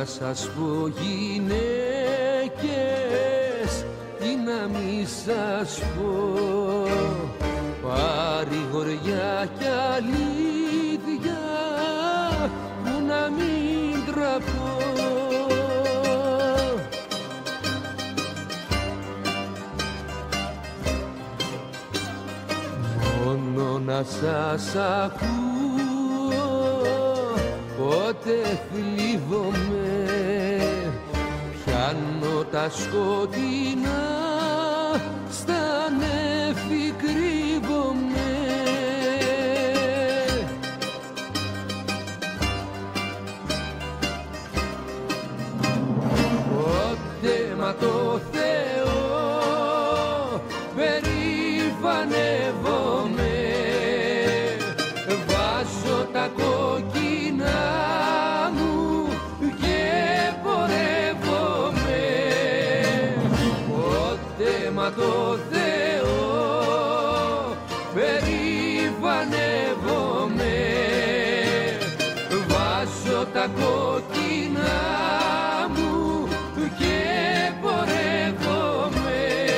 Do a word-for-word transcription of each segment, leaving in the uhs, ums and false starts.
να σας πω γυναίκες, τι να μη σας πω, παρηγοριά κι αλήθεια που να μην τραπώ. Μόνο να σας ακούω πότε θλίβομαι, πιάνω τα σκοτεινά, στα νέφη κρύβομαι. Πότε μα το Θεό περηφανεύομαι, βάζω τα κόκκινα μου και πορεύομαι. Πότε μα το Θεό περηφανεύομαι, βάζω τα κόκκινα μου και πορεύομαι.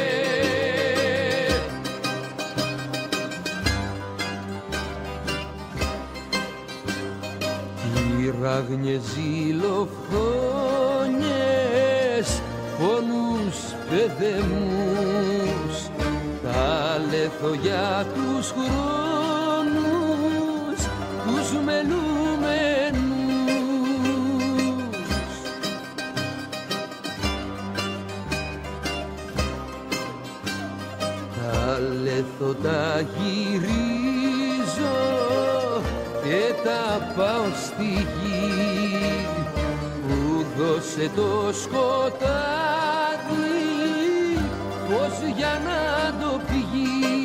Τυράγνιες ζηλοφόνιες, πόνους παιδεμούς, τα λέθω για τους χρόνους, τους μελούμενους. Τα λέθω τα γυρίζω και τα πάω στη γη που δώσε το σκοτάδι φως για να το πηγεί.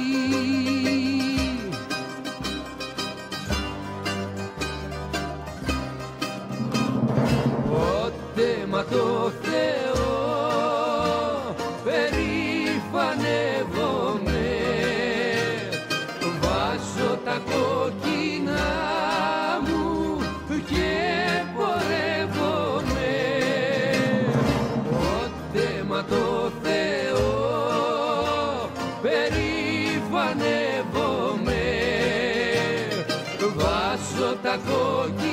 Πότε μα το Θεό περηφανεύομαι, βάζω τα κόκκινα μου και πορεύομαι. Πότε μα το Θεό περηφανεύομαι, βάζω τα κόκκινα